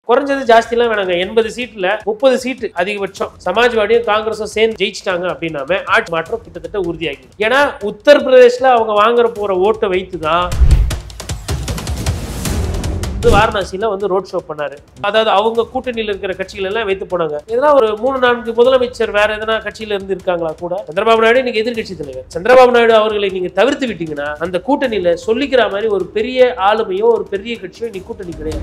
குறைஞ்சது ஜாஸ்திலாம் வேணாங்க. 80 சீட்ல 30 சீட்டு அதிகபட்சம் சமாஜ்வாடியும் காங்கிரஸும் சேர்ந்து ஜெயிச்சிட்டாங்க அப்படின்னாம ஆட்சி மாற்றம் கிட்டத்தட்ட உறுதியாகிடும். ஏன்னா உத்தரப்பிரதேஷ்ல அவங்க வாங்குற போற ஓட்டை வைத்துதான் வாரணாசியில வந்து ரோட் ஷோ பண்ணாரு. அதாவது அவங்க கூட்டணியில் இருக்கிற கட்சிகள் எல்லாம் வைத்து போனாங்க. இதெல்லாம் ஒரு 3-4 முதலமைச்சர் வேற எதனா கட்சியில இருந்து இருக்காங்களா கூட? சந்திரபாபு நாயுடு இன்னைக்கு எதிர்கட்சி தலைவர். சந்திரபாபு நாயுடு அவர்களை நீங்க தவிர்த்து விட்டீங்கன்னா அந்த கூட்டணியில சொல்லிக்கிற மாதிரி ஒரு பெரிய ஆளுமையோ ஒரு பெரிய கட்சியோ நீ கூட்டணி கிடையாது.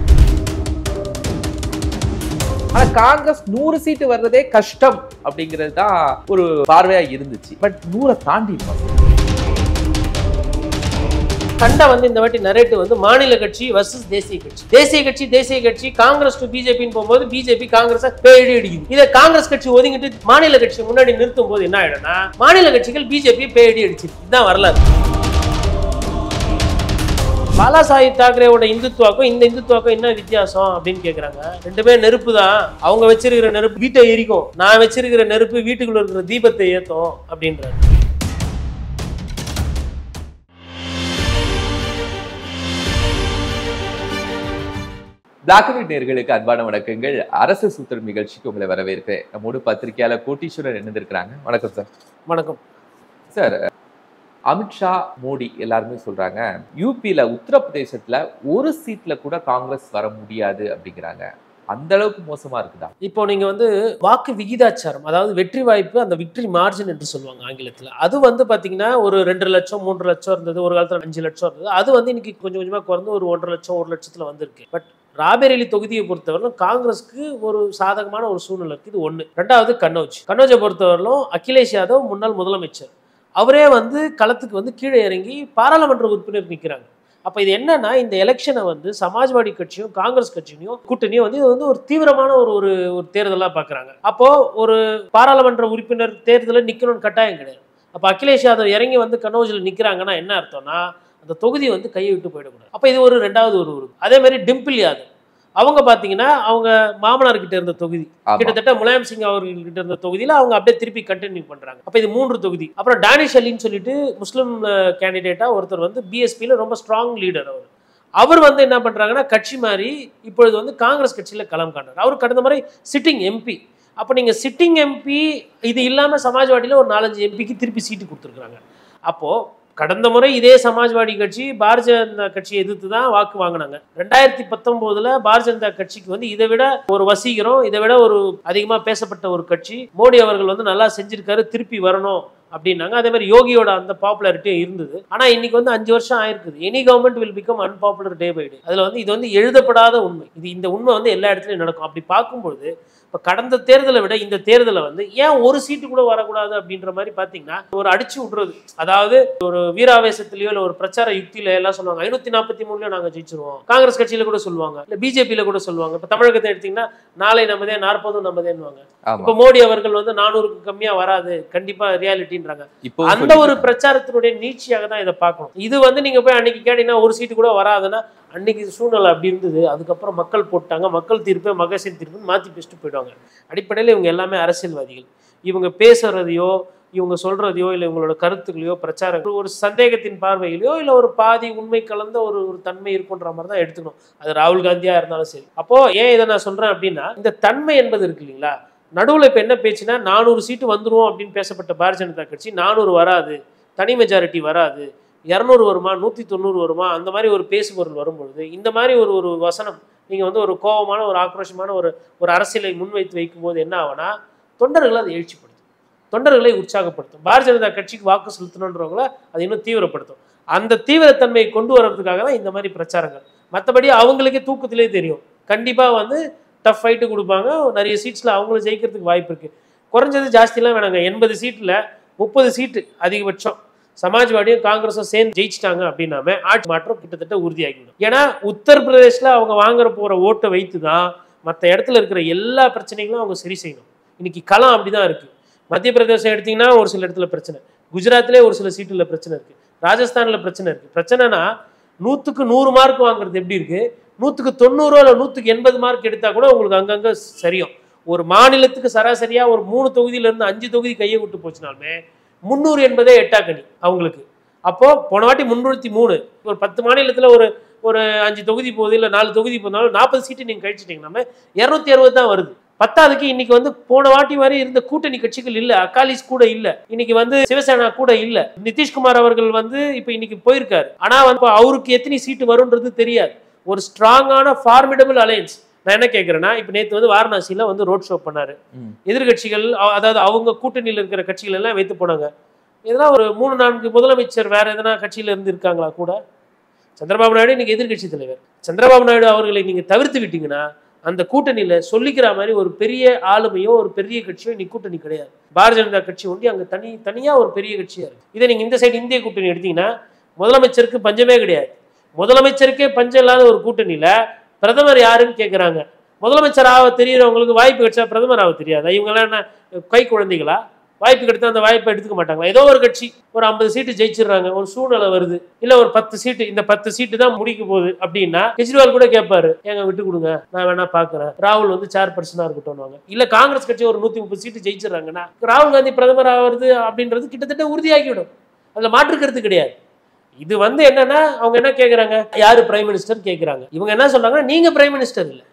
ஆனா காங்கிரஸ் 100 சீட்டு வர்றதே கஷ்டம் அப்படிங்கிறது தான் ஒரு பார்வையா இருந்துச்சு. பட் 100 தாண்டி கண்ட வந்து இந்த வாட்டி நரேட்டிவ் வந்து மாநில கட்சி வர்சஸ் தேசிய கட்சி காங்கிரஸ் டு பிஜேபின்னு போகும்போது பிஜேபி காங்கிரஸ் பேடி அடிக்குது. இதை காங்கிரஸ் கட்சி ஒதுங்கிட்டு மாநில கட்சி முன்னாடி நிறுத்தும் போது என்ன ஆயிடும்னா மாநில கட்சிகள் பிஜேபி பேடி அடிச்சு. இதுதான் வரலாறு. பாலா சாஹிப் தாக்கரேவோட இந்துத்துவாக்கும் இந்த இந்துத்துவாக்கும் என்ன வித்தியாசம் அப்படின்னு கேக்குறாங்க. ரெண்டுமே நெருப்பு தான். அவங்க வச்சிருக்கிற நெருப்பு வீட்டை எரிக்கும், நான் வச்சிருக்கிற நெருப்பு வீட்டுக்குள்ள இருக்கிற தீபத்தை ஏத்தும் அப்படின்றாங்க. பிளாக் அண்ட் ஒயிட் நேயர்களுக்கு அன்பான வணக்கங்கள். அரசு சூத்திரம் நிகழ்ச்சிக்கு உங்களை வரவேற்கிறேன். நம்மோடு பத்திரிகையாளர் கோட்டீஸ்வரர் இணைந்திருக்கிறாங்க. வணக்கம் சார். வணக்கம் சார். அமித்ஷா, மோடி எல்லாருமே சொல்றாங்க யூபியில உத்தரப்பிரதேசத்துல ஒரு சீட்ல கூட காங்கிரஸ் வர முடியாது அப்படிங்கிறாங்க. அந்த அளவுக்கு மோசமா இருக்குதா? இப்போ நீங்க வந்து வாக்கு விகிதாச்சாரம், அதாவது வெற்றி வாய்ப்பு, அந்த விக்டரி மார்ஜின் என்று சொல்லுவாங்க ஆங்கிலத்துல. அது வந்து பாத்தீங்கன்னா ஒரு 2 லட்சம் 3 லட்சம் இருந்தது, ஒரு காலத்துல 5 லட்சம் இருந்தது. அது வந்து இன்னைக்கு கொஞ்சம் கொஞ்சமா குறைந்து ஒரு 1.5 லட்சம் 1 லட்சத்துல வந்திருக்கு. பட் ராபரேலி தொகுதியை பொறுத்தவரையிலும் காங்கிரஸ்க்கு ஒரு சாதகமான ஒரு சூழ்நிலை இருக்கு. இது ஒண்ணு. ரெண்டாவது கன்னௌஜை பொறுத்தவரையிலும் அகிலேஷ் யாதவ் முன்னாள் முதலமைச்சர், அவரே வந்து களத்துக்கு வந்து கீழே இறங்கி பாராளுமன்ற உறுப்பினர் நிற்கிறாங்க. அப்போ இது என்னன்னா இந்த எலெக்ஷனை வந்து சமாஜ்வாடி கட்சியும் காங்கிரஸ் கட்சியும் கூட்டணியும் வந்து இது வந்து ஒரு தீவிரமான ஒரு தேர்தலாக பார்க்குறாங்க. அப்போ ஒரு பாராளுமன்ற உறுப்பினர் தேர்தலில் நிற்கணும்னு கட்டாயம் கிடையாது. அப்போ அகிலேஷ் யாதவ் இறங்கி வந்து கன்னௌஜில் நிற்கிறாங்கன்னா என்ன அர்த்தம்னா அந்த தொகுதி வந்து கையை விட்டு போயிடக்கூடாது. அப்போ இது ஒரு ரெண்டாவது ஒரு உறுப்பு. அதே மாதிரி டிம்பிள் யாதவ் அவங்க பார்த்தீங்கன்னா அவங்க மாமனார் கிட்ட இருந்த தொகுதி, கிட்டத்தட்ட முலாயம் சிங் அவர்கிட்ட இருந்த தொகுதியில் அவங்க அப்படியே திருப்பி கண்டினியூ பண்றாங்க. அப்போ இது 3 தொகுதி. அப்புறம் டானிஷ் அலின்னு சொல்லிட்டு முஸ்லிம் கேண்டிடேட்டா ஒருத்தர் வந்து பிஎஸ்பியில் ரொம்ப ஸ்ட்ராங் லீடர். அவர் வந்து என்ன பண்றாங்கன்னா கட்சி மாதிரி இப்பொழுது வந்து காங்கிரஸ் கட்சியில் களம் காண்றாரு. அவர் கடந்த முறை சிட்டிங் எம்பி. அப்போ நீங்க சிட்டிங் எம்பி இது இல்லாம சமாஜ்வாடியில் ஒரு 4-5 எம்பிக்கு திருப்பி சீட்டு கொடுத்துருக்காங்க. அப்போ கடந்த முறை இதே சமாஜ்வாடி கட்சி பாரதிய ஜனதா கட்சியை எதிர்த்து தான் வாக்கு வாங்கினாங்க. 2019 பாரதிய ஜனதா கட்சிக்கு வந்து இதை விட ஒரு வசீகரம், இதை விட ஒரு அதிகமா பேசப்பட்ட ஒரு கட்சி மோடி அவர்கள் வந்து நல்லா செஞ்சிருக்காரு, திருப்பி வரணும் அப்படின்னாங்க. அதே மாதிரி யோகியோட அந்த பாப்புலாரிட்டியும் இருந்தது. ஆனா இன்னைக்கு வந்து 5 வருஷம் ஆயிருக்குது. Any government will become unpopular day by day. அதுல வந்து இது வந்து எழுதப்படாத உண்மை. இந்த உண்மை வந்து எல்லா இடத்துலயும் நடக்கும். அப்படி பார்க்கும்போது இப்ப கடந்த தேர்தலை விட இந்த தேர்தலை வந்து ஏன் ஒரு சீட்டு கூட வரக்கூடாது அப்படின்ற மாதிரி பாத்தீங்கன்னா ஒரு அடிச்சு விடுறது. அதாவது ஒரு வீராவேசத்திலயோ இல்ல ஒரு பிரச்சார யுக்தியில எல்லாம் சொல்லுவாங்க 543 நாங்க ஜெயிச்சிருவோம். காங்கிரஸ் கட்சியில கூட சொல்லுவாங்க, இல்ல பிஜேபியில கூட சொல்லுவாங்க. இப்ப தமிழகத்தை எடுத்தீங்கன்னா நாளை நமதே 40 நமதேன்னுவாங்க. இப்ப மோடி அவர்கள் வந்து 400க்கு கம்மியா வராது கண்டிப்பா ரியாலிட்டின்றாங்க. அந்த ஒரு பிரச்சாரத்தினுடைய நீட்சியாக தான் இதை பார்க்கணும். இது வந்து நீங்க போய் அன்னைக்கு கேட்டீங்கன்னா ஒரு சீட்டு கூட வராதுன்னா அன்னைக்கு சூழ்நிலை அப்படி இருந்தது. அதுக்கப்புறம் மக்கள் போட்டாங்க, மக்கள் தீர்ப்பு மகேசன் தீர்ப்பு மாற்றி பேசிட்டு போயிடுவாங்க. அடிப்படையில் இவங்க எல்லாமே அரசியல்வாதிகள். இவங்க பேசுறதையோ இவங்க சொல்றதையோ இல்லை இவங்களோட கருத்துக்களையோ பிரச்சாரங்களோ ஒரு சந்தேகத்தின் பார்வையிலையோ இல்லை ஒரு பாதி உண்மை கலந்த ஒரு தன்மை இருக்குன்ற மாதிரி தான் எடுத்துக்கணும். அது ராகுல் காந்தியா இருந்தாலும் சரி. அப்போ ஏன் இதை நான் சொல்றேன் அப்படின்னா இந்த தன்மை என்பது இருக்கு இல்லைங்களா. நடுவில் இப்போ என்ன பேச்சுன்னா 400 சீட்டு வந்துடும் அப்படின்னு பேசப்பட்ட பாரதிய ஜனதா கட்சி 400 வராது, தனி மெஜாரிட்டி வராது, 200 வருமா 190 வருமா அந்த மாதிரி ஒரு பேசுபொருள் வரும்பொழுது இந்த மாதிரி ஒரு வசனம் நீங்கள் வந்து ஒரு கோபமான ஒரு ஆக்ரோஷமான ஒரு அரசியலை முன்வைத்து வைக்கும்போது என்ன ஆகும்னா தொண்டர்களை அதை எழுச்சிப்படுத்தும், தொண்டர்களை உற்சாகப்படுத்தும். பாரதிய ஜனதா கட்சிக்கு வாக்கு செலுத்தணுன்றவங்கள அது இன்னும் தீவிரப்படுத்தும். அந்த தீவிரத்தன்மையை கொண்டு வர்றதுக்காக தான் இந்த மாதிரி பிரச்சாரங்கள். மற்றபடி அவங்களுக்கே தூக்கத்திலே தெரியும் கண்டிப்பாக வந்து டஃப் ஃபைட்டு கொடுப்பாங்க. நிறைய சீட்ஸில் அவங்களும் ஜெயிக்கிறதுக்கு வாய்ப்பு இருக்குது. குறைஞ்சது ஜாஸ்திலாம் வேணாங்க. 80 சீட்டில் 30 சீட்டு அதிகபட்சம் சமாஜ்வாடியும் காங்கிரஸும் சேர்ந்து ஜெயிச்சிட்டாங்க அப்படின்னாம ஆட்சி மாற்றம் கிட்டத்தட்ட உறுதியாகிடும். ஏன்னா உத்தரப்பிரதேஷ்ல அவங்க வாங்குற போற ஓட்டை வைத்து தான் மற்ற இடத்துல இருக்கிற எல்லா பிரச்சனைகளும் அவங்க சரி செய்யணும். இன்னைக்கு களம் அப்படிதான் இருக்கு. மத்திய பிரதேசம் எடுத்தீங்கன்னா ஒரு சில இடத்துல பிரச்சனை, குஜராத்லேயே ஒரு சில சீட்டுல பிரச்சனை இருக்கு, ராஜஸ்தான்ல பிரச்சனை இருக்கு. பிரச்சனைனா 100க்கு 100 மார்க் வாங்குறது எப்படி இருக்கு, 100க்கு 90 இல்லை 100க்கு 80 மார்க் எடுத்தா கூட உங்களுக்கு அங்கங்க சரியும். ஒரு மாநிலத்துக்கு சராசரியா ஒரு 3 தொகுதியில இருந்து 5 தொகுதி கையை விட்டு போச்சுனாலுமே 300 என்பதே எட்டாக்கணி அவங்களுக்கு. அப்போ போன வாட்டி 303, ஒரு 10 மாநிலத்தில் ஒரு ஒரு 5 தொகுதி போகுது இல்லை 4 தொகுதி போனாலும் 40 சீட்டு நீங்கள் கழிச்சிட்டிங்கன்னா 260 தான் வருது. பத்தாவதுக்கு இன்னைக்கு வந்து போன வாட்டி மாதிரி இருந்த கூட்டணி கட்சிகள் இல்ல, அகாலிஸ் கூட இல்ல, இன்னைக்கு வந்து சிவசேனா கூட இல்ல. நிதிஷ்குமார் அவர்கள் வந்து இப்ப இன்னைக்கு போயிருக்காரு, ஆனா வந்து அவருக்கு எத்தனை சீட்டு வரும்ன்றது தெரியாது. ஒரு ஸ்ட்ராங்கான ஃபார்மிடபிள் அலையன்ஸ். நான் என்ன கேட்கிறேன்னா, இப்ப நேற்று வந்து வாரணாசியில வந்து ரோட் ஷோ பண்ணாரு. எதிர்கட்சிகள் அதாவது அவங்க கூட்டணியில் இருக்கிற கட்சிகள் எல்லாம் வைத்து போனாங்க. இதெல்லாம் ஒரு 3-4 முதலமைச்சர் வேற எதனா கட்சியில இருந்து இருக்காங்களா கூட? சந்திரபாபு நாயுடு இன்னைக்கு எதிர்கட்சி தலைவர். சந்திரபாபு நாயுடு அவர்களை நீங்க தவிர்த்து விட்டீங்கன்னா அந்த கூட்டணியில சொல்லிக்கிற மாதிரி ஒரு பெரிய ஆளுமையோ ஒரு பெரிய கட்சியோ இன்னைக்கு கூட்டணி கிடையாது. பாரதிய ஜனதா கட்சி ஒண்டி அங்க தனியா ஒரு பெரிய கட்சியா இருக்கு. இதை நீங்க இந்த சைடு இந்திய கூட்டணி எடுத்தீங்கன்னா முதலமைச்சருக்கு பஞ்சமே கிடையாது. முதலமைச்சருக்கே பஞ்சம் இல்லாத ஒரு கூட்டணியில பிரதமர் யாருன்னு கேட்கிறாங்க. முதலமைச்சர் ஆக தெரியறவங்களுக்கு வாய்ப்பு கிடைச்சா பிரதமர் ஆக தெரியாது. இவங்க எல்லாம் என்ன கை குழந்தைகளா? வாய்ப்பு கிடைத்தா அந்த வாய்ப்பை எடுத்துக்க மாட்டாங்களா? ஏதோ ஒரு கட்சி ஒரு 50 சீட்டு ஜெயிச்சிடுறாங்க, ஒரு சூழ்நிலை வருது, இல்ல ஒரு 10 சீட்டு, இந்த 10 சீட்டு தான் முடிக்க போகுது அப்படின்னா கெஜ்ரிவால் கூட கேட்பாரு, ஏங்க விட்டு கொடுங்க, நான் வேணா பாக்குறேன், ராகுல் வந்து சேர் பர்சனா இருக்கட்டும். இல்ல காங்கிரஸ் கட்சி ஒரு 130 சீட்டு ஜெயிச்சிடறாங்கன்னா ராகுல் காந்தி பிரதமர் ஆகிறது அப்படின்றது கிட்டத்தட்ட உறுதியாகிவிடும். அதுல மாற்றுக்கிறது கிடையாது. இது வந்து என்னன்னா அவங்க என்ன கேட்கறாங்க, யாரு பிரைம் மினிஸ்டர் கேட்கறாங்க. இவங்க என்ன சொல்றாங்கன்னா நீங்க பிரைம் மினிஸ்டர் இல்ல,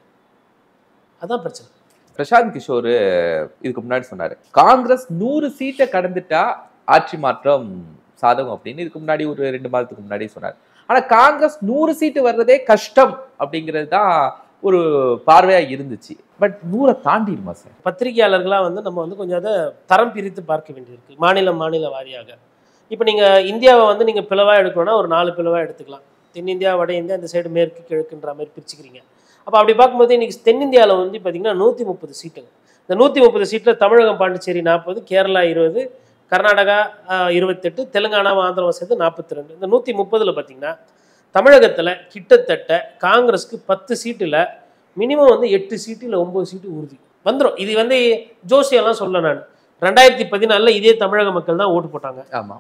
அதான் பிரச்சனை. பிரசாந்த் கிஷோர் இதுக்கு முன்னாடி சொன்னாரு, காங்கிரஸ் 100 சீட்டை கடந்துட்டா ஆட்சி மாற்றம் சாதகம் அப்படின்னு இதுக்கு முன்னாடி ஒரு 2 மாதத்துக்கு முன்னாடி சொன்னார். ஆனா காங்கிரஸ் 100 சீட்டு வர்றதே கஷ்டம் அப்படிங்கிறது தான் ஒரு பார்வையா இருந்துச்சு. But 100 தாண்டிடுமா sir? பத்திரிகையாளர்களா வந்து நம்ம வந்து கொஞ்சம் அதை தரம் பிரித்து பார்க்க வேண்டியிருக்கு, மாநில வாரியாக. இப்போ நீங்க இந்தியாவை வந்து நீங்க பிளவா எடுக்கணும்னா ஒரு 4 பிளவா எடுத்துக்கலாம். தென்னிந்தியா, வட இந்தியா, இந்த சைடு மேற்கு கிழக்குன்ற மாதிரி பிரிச்சுக்கிறீங்க. அப்போ அப்படி பார்க்கும்போது இன்னைக்கு தென்னிந்தியாவில் வந்து பார்த்தீங்கன்னா 130 சீட்டுங்க. இந்த 130 சீட்டில் தமிழகம், பாண்டிச்சேரி 40, கேரளா 20, கர்நாடகா 28, தெலுங்கானா, ஆந்திரம் சேர்த்து 42. இந்த 130ல் பார்த்தீங்கன்னா தமிழகத்தில் கிட்டத்தட்ட காங்கிரஸ்க்கு 10 சீட்டில் மினிமம் வந்து 8 சீட்டு இல்லை 9 சீட்டு உறுதி வந்துடும். இது வந்து ஜோசியெல்லாம் சொல்ல நான் 2014 இதே தமிழக மக்கள் தான் ஓட்டு போட்டாங்க.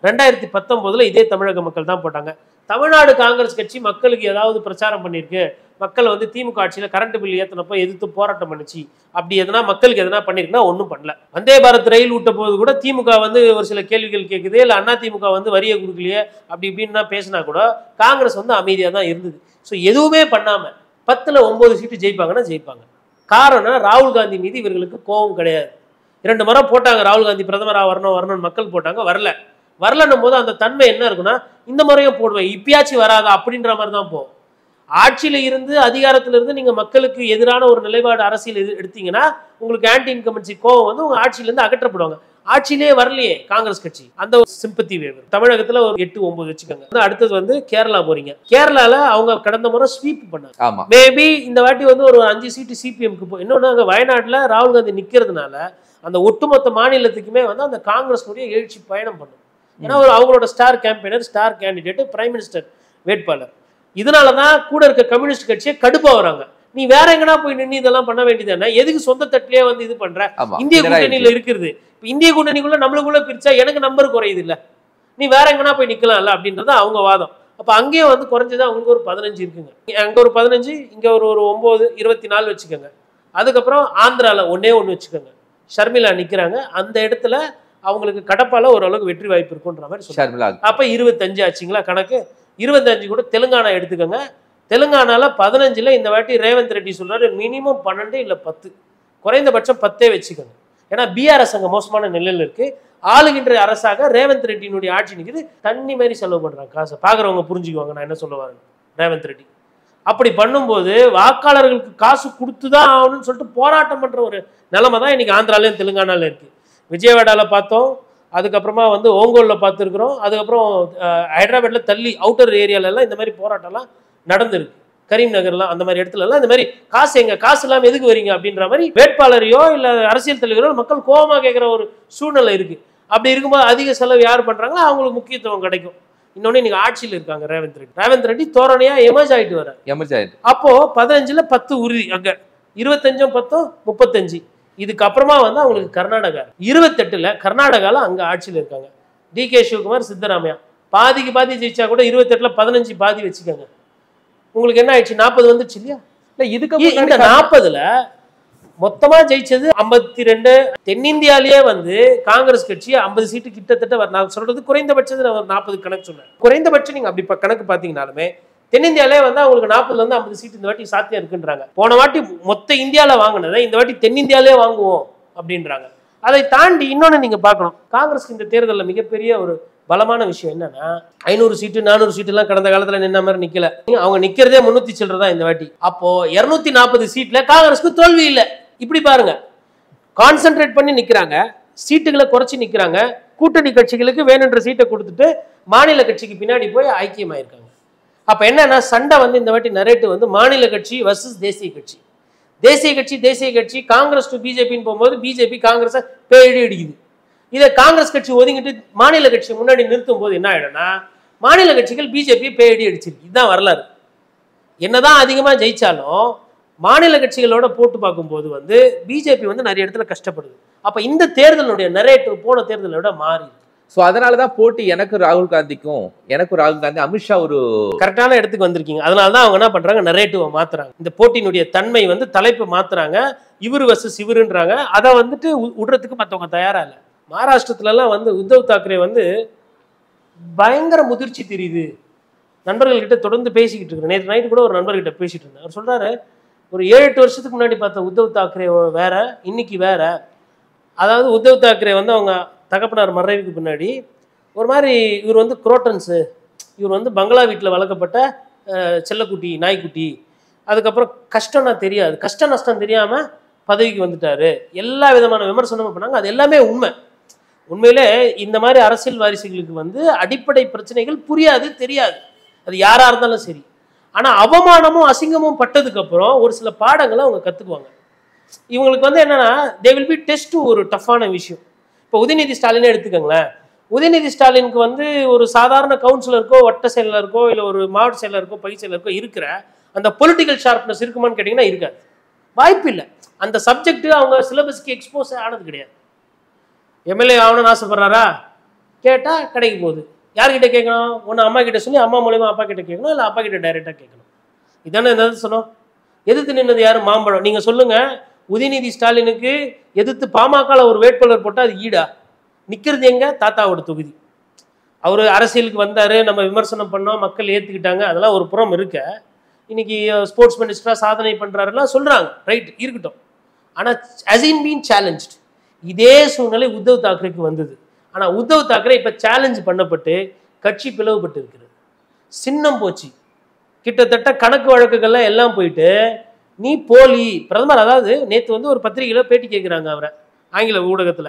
2019 இதே தமிழக மக்கள் தான் போட்டாங்க. தமிழ்நாடு காங்கிரஸ் கட்சி மக்களுக்கு ஏதாவது பிரச்சாரம் பண்ணியிருக்கு, மக்கள் வந்து திமுக ஆட்சியில் கரண்ட் பில் ஏற்றினப்போ எதிர்த்து போராட்டம் பண்ணிச்சு, அப்படி எதனா மக்களுக்கு எதனா பண்ணிருக்குன்னா ஒன்றும் பண்ணல. வந்தே பாரத் ரயில் விட்ட போது கூட திமுக வந்து ஒரு சில கேள்விகள் கேட்குது, இல்லை அண்ணா திமுக வந்து வரியை கொடுக்கலையே அப்படி இப்படின்னா பேசினா கூட காங்கிரஸ் வந்து அமைதியாக தான் இருந்தது. ஸோ எதுவுமே பண்ணாமல் 10ல் 9 சீட்டு ஜெயிப்பாங்கன்னா ஜெயிப்பாங்க. காரணம் ராகுல் காந்தி மீது இவர்களுக்கு கோபம் கிடையாது. 2 முறை போட்டாங்க, ராகுல் காந்தி பிரதமராக வரணும்னு மக்கள் போட்டாங்க, வரலன்னும் போது அந்த தன்மை என்ன இருக்குன்னா இந்த முறையும் போடுவேன், இப்பயாச்சும் வராதா அப்படின்ற மாதிரி தான் போகும். ஆட்சியில இருந்து அதிகாரத்துல இருந்து நீங்க மக்களுக்கு எதிரான ஒரு நிலைப்பாடு அரசியல் எடுத்தீங்கன்னா உங்களுக்கு ஆன்டி இன்கம்பன்சி கோவம் வந்து உங்க ஆட்சியில இருந்து அகற்றப்படுவாங்க. ஆட்சியிலேயே வரலையே காங்கிரஸ் கட்சி, அந்த ஒரு சிம்பத்தி வேவு. தமிழகத்துல ஒரு 8-9 வச்சுக்கோங்க. அடுத்தது வந்து கேரளா போறீங்க. கேரளால அவங்க கடந்த முறை ஸ்வீப் பண்ணாங்க. மேபி இந்த வாட்டி வந்து ஒரு 5 சீட்டு சிபிஎம்க்கு போய், இன்னொன்னு அங்க வயநாட்டுல ராகுல் காந்தி நிக்கிறதுனால அந்த ஒட்டுமொத்த மாநிலத்துக்குமே வந்து அந்த காங்கிரஸுடைய எழுச்சி பயணம் பண்ணும். ஏன்னா அவங்களோட star campaigner, star candidate, prime minister வேட்பாளர். இதனாலதான் கூட இருக்க கம்யூனிஸ்ட் கட்சியை கடுப்பா வராங்க. நீ வேற எங்கனா போய் நின்று இதெல்லாம் பண்ண வேண்டியது, எதுக்கு சொந்த தட்டிலேயே வந்து இது பண்ற? இந்திய கூட்டணியில இருக்கிறது, இந்திய கூட்டணிக்குள்ள நம்மளுக்குள்ள பிரிச்சா எனக்கு நம்பர் குறையுது இல்ல, நீ வேற எங்கனா போய் நிக்கலாம்ல அப்படின்றது அவங்க வாதம். அப்ப அங்கேயே வந்து குறைஞ்சதா அவங்களுக்கு ஒரு 15 இருக்குங்க. அங்க ஒரு 15, இங்க ஒரு 9, 24 வச்சுக்கோங்க. அதுக்கப்புறம் ஆந்திரால 1 வச்சுக்கோங்க, ஷர்மிளா நிக்கிறாங்க. அந்த இடத்துல அவங்களுக்கு கடப்பால ஓரளவுக்கு வெற்றி வாய்ப்பு இருக்குன்ற மாதிரி சொல்றாங்க. அப்ப 25 ஆச்சுங்களா கணக்கு. 25 கூட தெலுங்கானா எடுத்துக்கோங்க. தெலுங்கானால 15ல் இந்த வாட்டி ரேவந்த் ரெட்டி சொல்றாரு மினிமம் 12 இல்ல 10, குறைந்தபட்சம் 10 வச்சுக்கோங்க. ஏன்னா பிஆர்எஸ் அங்க மோசமான நிலையில இருக்கு. ஆளுகின்ற அரசாக ரேவந்த் ரெட்டியினுடைய ஆட்சி நிக்குது. தண்ணி மாதிரி செலவு பண்றாங்க காசை. பாக்குறவங்க புரிஞ்சுக்குவாங்க நான் என்ன சொல்லுவாங்க. ரேவந்த் ரெட்டி அப்படி பண்ணும்போது வாக்காளர்களுக்கு காசு கொடுத்துதான் ஆகணும்னு சொல்லிட்டு போராட்டம் பண்ற ஒரு நிலைமை தான் இன்னைக்கு ஆந்திராலையும் தெலுங்கானால இருக்கு. விஜயவாடால பார்த்தோம், அதுக்கப்புறமா வந்து ஓங்கோல்ல பார்த்துருக்குறோம், அதுக்கப்புறம் ஹைதராபாத்ல தள்ளி அவுட்டர் ஏரியாலெல்லாம் இந்த மாதிரி போராட்டம்லாம் நடந்திருக்கு. கரீம் நகர்லாம் அந்த மாதிரி இடத்துலலாம் இந்த மாதிரி காசு எங்க, காசு இல்லாமல் எதுக்கு வரீங்க அப்படின்ற மாதிரி வேட்பாளரையோ இல்லை அரசியல் தலைவரோ மக்கள் கோபமாக கேட்குற ஒரு சூழ்நிலை இருக்கு. அப்படி இருக்கும்போது அதிக செலவு யார் பண்றாங்களோ அவங்களுக்கு முக்கியத்துவம் கிடைக்கும். இன்னொன்னு இன்னைக்கு ஆட்சியில் இருக்காங்க ரேவந்த் ரெட்டி தோரணையா எமர்ஜ் ஆயிட்டு வர. அப்போ 15ல் 10 உறுதி, அங்க 25 10 35. இதுக்கப்புறமா வந்து அவங்களுக்கு கர்நாடகா 28ல் கர்நாடகால அங்க ஆட்சியில் இருக்காங்க டிகே சிவகுமார், சித்தராமையா. பாதிக்கு பாதி ஜெயிச்சா கூட 28ல் 15 பாதி வச்சுக்கோங்க. உங்களுக்கு என்ன ஆயிடுச்சு? 40 வந்துச்சு இல்லையா? இதுக்கு இந்த 40ல் மொத்தமா ஜெயிச்சது 52. தென்னிந்தியாலேயே வந்து காங்கிரஸ் கட்சி 50 சீட்டு கிட்டத்தட்ட நான் சொல்றது குறைந்தபட்சம் 40 கணக்கு சொன்னேன். குறைந்தபட்சம் நீங்க அப்படி கணக்கு பார்த்தீங்கன்னாலுமே தென்னிந்தியாவிலே வந்து அவங்களுக்கு 40ல இருந்து 50 சீட் இந்த வாட்டி சாத்தியம் இருக்குன்றாங்க. போன வாட்டி மொத்த இந்தியாவில் வாங்கினதை இந்த வாட்டி தென்னிந்தியாவிலே வாங்குவோம் அப்படின்றாங்க. அதை தாண்டி இன்னொன்று நீங்க பார்க்கணும், காங்கிரஸ்க்கு இந்த தேர்தலில் மிகப்பெரிய ஒரு பலமான விஷயம் என்னன்னா 500 சீட்டு 400 சீட்டு எல்லாம் கடந்த காலத்துல நின்ன மாதிரி நிக்கல. அவங்க நிக்கிறதே 300 சில்லறதா இந்த வாட்டி. அப்போ 240 சீட்ல காங்கிரஸ்க்கு தோல்வி இல்லை. இப்படி பாருங்க, கான்சென்ட்ரேட் பண்ணி நிக்கிறாங்க, சீட்டுகளை குறைச்சி நிக்கிறாங்க, கூட்டணி கட்சிகளுக்கு வேணுன்ற சீட்டை கொடுத்துட்டு மாநில கட்சிக்கு பின்னாடி போய் ஐக்கியமாயிருக்காங்க. அப்ப என்னன்னா சண்டை வந்து இந்த வாட்டி நரேட்டிவ் வந்து மாநில கட்சி வர்சஸ் தேசிய கட்சி, தேசிய கட்சி காங்கிரஸ் டு பிஜேபின்னு போகும்போது பிஜேபி காங்கிரஸை பேடி அடிக்குது. இதை காங்கிரஸ் கட்சி ஒதுங்கிட்டு மாநில கட்சி முன்னாடி நிறுத்தும் போது என்ன ஆயிடும்னா மாநில கட்சிகள் பிஜேபி பேடி அடிச்சிருக்கு. இதுதான் வரலாறு. என்னதான் அதிகமா ஜெயிச்சாலும் மாநில கட்சிகளோட போட்டு பார்க்கும்போது வந்து பிஜேபி வந்து நிறைய இடத்துல கஷ்டப்படுது. அப்ப இந்த தேர்தலுடைய நரேட்டிவ் போன தேர்தலை விட மாறி. ஸோ அதனாலதான் போட்டி எனக்கு ராகுல் காந்தி அமித்ஷா ஒரு கரெக்டான இடத்துக்கு வந்திருக்கீங்க. அதனாலதான் அவங்க என்ன பண்றாங்க, நரேட்டிவை மாத்துறாங்க. இந்த போட்டியினுடைய தன்மை வந்து தலைப்பு மாத்துறாங்க, இவரு வர்சஸ் இவருன்றாங்க. அதை வந்துட்டு விடுறதுக்கு மற்றவங்க தயாரா இல்லை. மகாராஷ்டிரத்துலலாம் வந்து உத்தவ் தாக்கரே வந்து பயங்கர முதிர்ச்சி தெரியுது. நண்பர்கள்கிட்ட தொடர்ந்து பேசிக்கிட்டு இருக்கிறேன். நேற்று நைட்டு கூட ஒரு நண்பர்கிட்ட பேசிட்டு இருந்தேன். அவர் சொல்றாரு, ஒரு 7-8 வருஷத்துக்கு முன்னாடி பார்த்த உத்தவ் தாக்கரே வேற, இன்னைக்கு வேற. அதாவது உத்தவ் தாக்கரே வந்து அவங்க தகப்பனார் மறைவுக்கு பின்னாடி ஒரு மாதிரி இவர் வந்து குரோட்டன்ஸு, இவர் வந்து பங்களா வீட்டில் வளர்க்கப்பட்ட செல்லக்குட்டி நாய்க்குட்டி, அதுக்கப்புறம் கஷ்டம்னா தெரியாது, கஷ்ட நஷ்டம் தெரியாமல் பதவிக்கு வந்துட்டாரு, எல்லா விதமான விமர்சனமும் பண்ணாங்க. அது எல்லாமே உண்மையிலே இந்த மாதிரி அரசியல் வாரிசுகளுக்கு வந்து அடிப்படை பிரச்சனைகள் புரியாது, தெரியாது, அது யாராக இருந்தாலும் சரி. ஆனால் அவமானமும் அசிங்கமும் பட்டதுக்கப்புறம் ஒரு சில பாடங்களை அவங்க கற்றுக்குவாங்க. இவங்களுக்கு வந்து என்னன்னா தே வில் பி டெஸ்ட் ஒரு டஃப்பான விஷயம். இப்போ உதயநிதி ஸ்டாலினே எடுத்துக்கோங்களேன். உதயநிதி ஸ்டாலினுக்கு வந்து ஒரு சாதாரண கவுன்சிலருக்கோ வட்ட செயலருக்கோ இல்லை ஒரு மாவட்ட செயலருக்கோ பகுதி செயலருக்கோ இருக்கிற அந்த பொலிட்டிக்கல் ஷார்ப்னஸ் இருக்குமான்னு கேட்டிங்கன்னா இருக்காது, வாய்ப்பு இல்லை. அந்த சப்ஜெக்ட் அவங்க சிலபஸ்க்கு எக்ஸ்போஸ் ஆனது கிடையாது. எம்எல்ஏ ஆகணும்னு ஆசைப்படுறாரா, கேட்டால் கிடைக்க போகுது. யார்கிட்ட கேட்கணும், ஒன்று அம்மா கிட்ட சொல்லி அம்மா மூலயமா அப்பா கிட்ட கேட்கணும், இல்லை அப்பா கிட்ட டைரெக்டாக கேட்கணும். இதானே எதாவது சொன்னோம். எதிர்த்து நின்னது யார், மாம்பழம். நீங்கள் சொல்லுங்கள், உதயநிதி ஸ்டாலினுக்கு எதிர்த்து பாமகவில் ஒரு வேட்பாளர் போட்டால் அது ஈடா? நிற்கிறது எங்க, தாத்தாவோட தொகுதி. அவர் அரசியலுக்கு வந்தார், நம்ம விமர்சனம் பண்ணோம், மக்கள் ஏற்றுக்கிட்டாங்க, அதெல்லாம் ஒரு புறம் இருக்க. இன்னைக்கு ஸ்போர்ட்ஸ் மினிஸ்டராக சாதனை பண்ணுறாருலாம் சொல்கிறாங்க, ரைட், இருக்கட்டும். ஆனால் as in being challenged, இதே சூழ்நிலை உத்தவ் தாக்கரேக்கு வந்தது. ஆனால் உத்தவ் தாக்கரே இப்போ சேலஞ்ச் பண்ணப்பட்டு கட்சி பிளவுபட்டு இருக்கிறது, சின்னம் போச்சு, கிட்டத்தட்ட கணக்கு வழக்குகள்லாம் எல்லாம் போயிட்டு நீ போலி பிரதமர். அதாவது நேற்று வந்து ஒரு பத்திரிகையில் பேட்டி கேட்குறாங்க அவரை, ஆங்கில ஊடகத்தில்.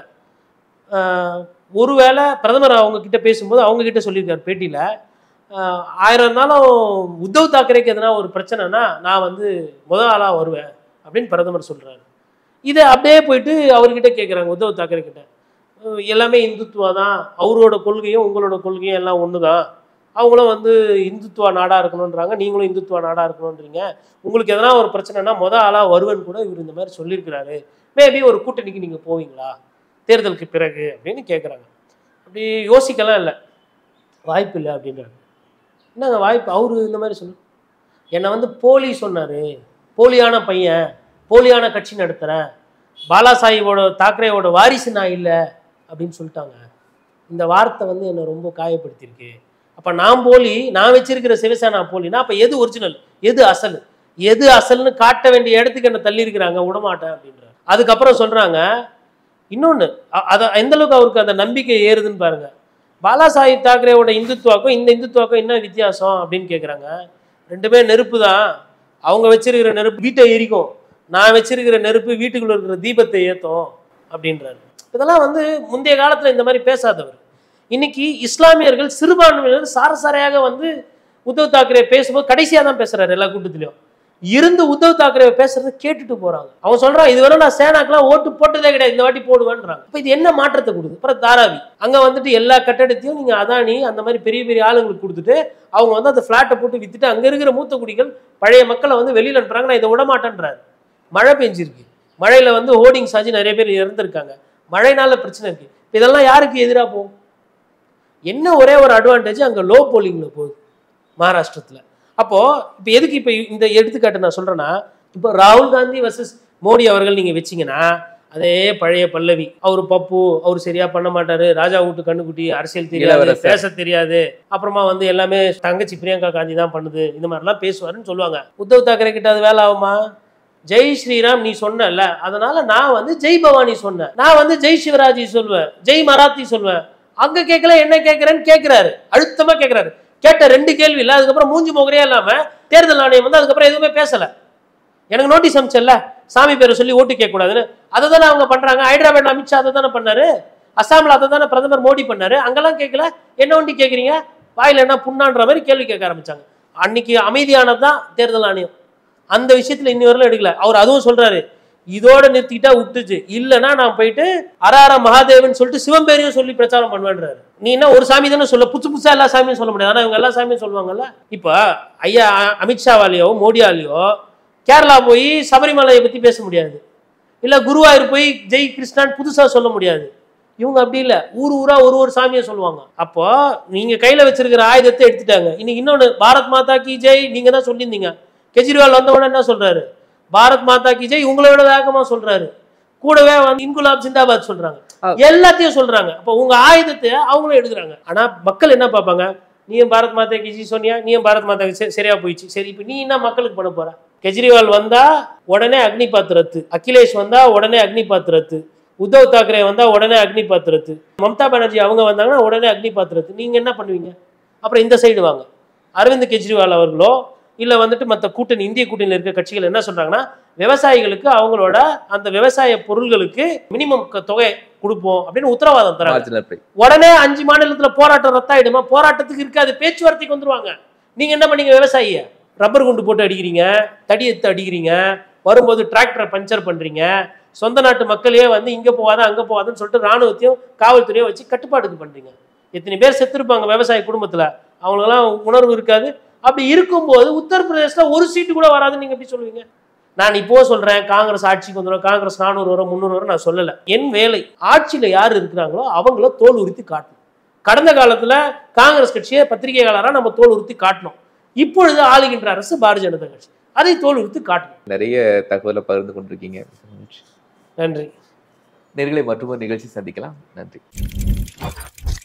ஒருவேளை பிரதமர் அவங்க கிட்ட பேசும்போது அவங்க கிட்ட சொல்லியிருக்காரு பேட்டியில், 1000 இருந்தாலும் உத்தவ் தாக்கரேக்கு எதனா ஒரு பிரச்சனைனா நான் வந்து முதல் ஆளாக வருவேன் அப்படின்னு பிரதமர் சொல்கிறாரு. இதை அப்படியே போயிட்டு அவர்கிட்ட கேட்குறாங்க, உத்தவ் தாக்கரே கிட்ட. எல்லாமே இந்துத்துவா தான், அவரோட கொள்கையும் உங்களோட கொள்கையும் எல்லாம் ஒன்று தான், அவங்களும் வந்து இந்துத்துவா நாடாக இருக்கணுன்றாங்க, நீங்களும் இந்துத்துவா நாடாக இருக்கணுன்றீங்க, உங்களுக்கு எதனா ஒரு பிரச்சனைனா மொதல் ஆளாக வருவேன்னு கூட இவர் இந்த மாதிரி சொல்லியிருக்கிறாரு, மேபி ஒரு கூட்டணிக்கு நீங்கள் போவீங்களா தேர்தலுக்கு பிறகு அப்படின்னு கேட்குறாங்க. அப்படி யோசிக்கலாம் இல்லை, வாய்ப்பு இல்லை அப்படின்றாங்க. என்னங்க வாய்ப்பு, அவரு இந்த மாதிரி சொல்லு, என்னை வந்து போலி சொன்னார், போலியான பையன், போலியான கட்சி நடத்துகிறேன், பாலாசாஹிபோட தாக்கரேவோட வாரிசு நான் இல்லை அப்படின்னு சொல்லிட்டாங்க. இந்த வார்த்தை வந்து என்னை ரொம்ப காயப்படுத்தியிருக்கு. அப்போ நான் போலி, நான் வச்சிருக்கிற சிவசேனா போலினா அப்போ எது ஒரிஜினல், எது அசல்னு காட்ட வேண்டிய இடத்துக்கு என்ன தள்ளி இருக்கிறாங்க, விடமாட்டேன் அப்படின்றாங்க. அதுக்கப்புறம் சொல்கிறாங்க இன்னொன்று, அதை எந்த அளவுக்கு அவருக்கு அந்த நம்பிக்கை ஏறுதுன்னு பாருங்க. பாலாசாஹிப் தாக்கரேவோட இந்துத்துவாக்கும் இந்த இந்துத்துவாக்கும் என்ன வித்தியாசம் அப்படின்னு கேட்குறாங்க. ரெண்டுமே நெருப்பு தான், அவங்க வச்சிருக்கிற நெருப்பு வீட்டை எரிக்கும், நான் வச்சிருக்கிற நெருப்பு வீட்டுக்குள்ள இருக்கிற தீபத்தை ஏற்றும் அப்படின்றாரு. இதெல்லாம் வந்து முந்தைய காலத்தில் இந்த மாதிரி பேசாதவர். இன்னைக்கு இஸ்லாமியர்கள் சிறுபான்மையினர் சாரசாரையாக வந்து உத்தவ் தாக்கரே பேசும்போது கடைசியாக தான் பேசுறாரு எல்லா கூட்டத்திலையும் இருந்து. உத்தவ் தாக்கரே பேசுறதை கேட்டுட்டு போறாங்க. அவன் சொல்றான், இதுவரை நான் சேனாக்கெல்லாம் ஓட்டு போட்டதே கிடையாது, இந்த வாட்டி போடுவேன்றாங்க. இப்போ இது என்ன மாற்றத்தை கொடுக்குது? அப்புறம் தாராவி அங்கே வந்துட்டு எல்லா கட்டடத்தையும் நீங்கள் அதானி அந்த மாதிரி பெரிய பெரிய ஆளுங்களுக்கு கொடுத்துட்டு அவங்க வந்து அந்த ஃப்ளாட்டை போட்டு வித்துட்டு அங்கே இருக்கிற மூத்த குடிகள் பழைய மக்களை வந்து வெளியில் அனுப்புறாங்க. நான் இதை விட மாட்டேன்றாரு. மழை பெஞ்சிருக்கு, மழையில் வந்து ஹோர்டிங் சார்ஜ் நிறைய பேர் இறந்துருக்காங்க, மழைனால பிரச்சனை இருக்கு. இப்போ இதெல்லாம் யாருக்கு எதிராக போகும்? என்ன ஒரே ஒரு அட்வான்டேஜ், அங்கே லோ போலிங்கில் போகுது மகாராஷ்டிரத்தில். அப்போது இப்போ எதுக்கு இப்போ இந்த எடுத்துக்காட்டு நான் சொல்கிறேன்னா, இப்போ ராகுல் காந்தி வர்சஸ் மோடி அவர்கள் நீங்கள் வச்சிங்கன்னா அதே பழைய பல்லவி. அவரு பப்பு, அவர் சரியா பண்ண மாட்டாரு, ராஜா வீட்டு கண்ணுக்குட்டி, அரசியல் தெரியாது, இளவரசர். பேச தெரியாது, அப்புறமா வந்து எல்லாமே தங்கச்சி பிரியங்கா காந்தி தான் பண்ணுது, இந்த மாதிரிலாம் பேசுவாருன்னு சொல்லுவாங்க. உத்தவ் தாக்கரே கிட்ட அது வேலை ஆகுமா? ஜெய் ஸ்ரீராம் நீ சொன்னல, அதனால நான் வந்து ஜெய் பவானி சொன்னேன், நான் வந்து ஜெய் சிவராஜி சொல்வேன், ஜெய் மராத்தி சொல்வேன். அங்க கேட்கல, என்ன கேட்கிறேன்னு கேட்கிறாரு, அழுத்தமா கேட்கிறாரு. கேட்ட 2 கேள்வி இல்லை, அதுக்கப்புறம் மூஞ்சி முகரையே இல்லாம தேர்தல் ஆணையம் வந்து அதுக்கப்புறம் எதுவுமே பேசல. எனக்கு நோட்டீஸ் அமிச்சல்ல, சாமி பேரை சொல்லி ஓட்டு கேட்க கூடாதுன்னு. அதை தானே அவங்க பண்றாங்க. ஹைதராபாத் அமித்ஷா அதை தானே பண்ணாரு, அஸ்ஸாம்ல அதை தானே பிரதமர் மோடி பண்ணாரு. அங்கெல்லாம் கேட்கல, என்ன ஒண்டி கேட்குறீங்க, வாயில என்ன புண்ணான்ற மாதிரி கேள்வி கேட்க ஆரம்பிச்சாங்க. அன்னைக்கு அமைதியானதுதான் தேர்தல் ஆணையம். அந்த விஷயத்துல இன்னி வரலாம் எடுக்கல. அவர் அதுவும் சொல்றாரு, இதோட நிறுத்திக்கிட்டா விட்டுச்சு, இல்லைன்னா நான் போயிட்டு அரஹர மகாதேவன் சொல்லிட்டு சிவம்பேரையும் சொல்லி பிரச்சாரம் பண்ணுவேன்றாரு. நீ என்ன ஒரு சாமி தானே சொல்ல, புதுசா எல்லா சாமியும் சொல்ல முடியாது. ஆனா இவங்க எல்லா சாமியும் சொல்லுவாங்கல்ல. இப்ப ஐயா அமித்ஷாவாலேயோ மோடியாலேயோ கேரளா போய் சபரிமலையை பத்தி பேச முடியாது, இல்ல குருவாயூர் போய் ஜெய் கிருஷ்ணான் புதுசா சொல்ல முடியாது. இவங்க அப்படி இல்லை, ஊரா ஒரு சாமியை சொல்லுவாங்க. அப்போ நீங்க கையில வச்சிருக்கிற ஆயுதத்தை எடுத்துட்டாங்க. இன்னைக்கு இன்னொன்னு, பாரத் மாதா கி ஜெய் நீங்க தான் சொல்லியிருந்தீங்க. கெஜ்ரிவால் வந்தவொடனே என்ன சொல்றாரு, பாரத் மாதா கி ஜெய் உங்களை விட வேகமா சொல்றாரு. கூடவே வந்து இன்குலாப் ஜிந்தாபாத் சொல்றாங்க, எல்லாத்தையும் சொல்றாங்க. அப்போ உங்க ஆயுதத்தை அவங்களும் எடுக்கிறாங்க. ஆனா மக்கள் என்ன பார்ப்பாங்க, நீயும் பாரத் மாதா கி ஜெய் சொன்னியா, நீயும் பாரத் மாதா சரியா போயிடுச்சு, சரி இப்போ நீ என்ன மக்களுக்கு பண்ண போற? கெஜ்ரிவால் வந்தா உடனே அக்னிபாத் ரத்து, அகிலேஷ் வந்தா உடனே அக்னிபாத் ரத்து, உத்தவ் தாக்கரே வந்தா உடனே அக்னிபாத் ரத்து, மம்தா பானர்ஜி அவங்க வந்தாங்கன்னா உடனே அக்னிபாத் ரத்து. நீங்க என்ன பண்ணுவீங்க? அப்புறம் இந்த சைடு வாங்க, அரவிந்த் கெஜ்ரிவால் அவர்களோ இல்லை வந்துட்டு மற்ற கூட்டணி இந்திய கூட்டணியில் இருக்க கட்சிகள் என்ன சொல்றாங்கன்னா, விவசாயிகளுக்கு அவங்களோட அந்த விவசாய பொருள்களுக்கு மினிமம் தொகை கொடுப்போம் அப்படின்னு உத்தரவாதம் தராங்க. உடனே 5 மாநிலத்துல போராட்டம் ரத்தாயிடுமா? போராட்டத்துக்கு இருக்காது, பேச்சுவார்த்தைக்கு வந்துருவாங்க. நீங்க என்ன பண்ணீங்க? விவசாயிய ரப்பர் குண்டு போட்டு அடிக்கிறீங்க, தடி எடுத்து அடிக்கிறீங்க, வரும்போது டிராக்டரை பஞ்சர் பண்றீங்க, சொந்த நாட்டு மக்களையே வந்து இங்க போவாத அங்க போவாதுன்னு சொல்லிட்டு ராணுவத்தையும் காவல்துறையும் வச்சு கட்டுப்பாட்டுக்கு பண்றீங்க. எத்தனை பேர் செத்துருப்பாங்க விவசாய குடும்பத்துல, அவங்களுக்கெல்லாம் உணர்வு இருக்காது. அப்படி இருக்கும்போது உத்தரப்பிரதேசல ஒரு சீட்டு கூட வராதுன்னு நீங்க எப்படி சொல்லுவீங்க? நான் இப்போ சொல்றேன் காங்கிரஸ் ஆட்சிக்கு வந்துடும், காங்கிரஸ் 400 வரும் 300 வரும் நான் சொல்லல. என் வேலை ஆட்சியில யார் இருக்கிறாங்களோ அவங்கள தோல் உறுத்தி காட்டணும். கடந்த காலத்துல காங்கிரஸ் கட்சியை பத்திரிகையாளரா நம்ம தோல் உறுத்தி காட்டணும். இப்பொழுது ஆளுகின்ற அரசு பாரதிய ஜனதா கட்சி, அதை தோல் உறுத்தி காட்டணும். நிறைய தகவலை பகிர்ந்து கொண்டிருக்கீங்க, நன்றி. நேர்களை மற்றொரு நிகழ்ச்சி சந்திக்கலாம். நன்றி.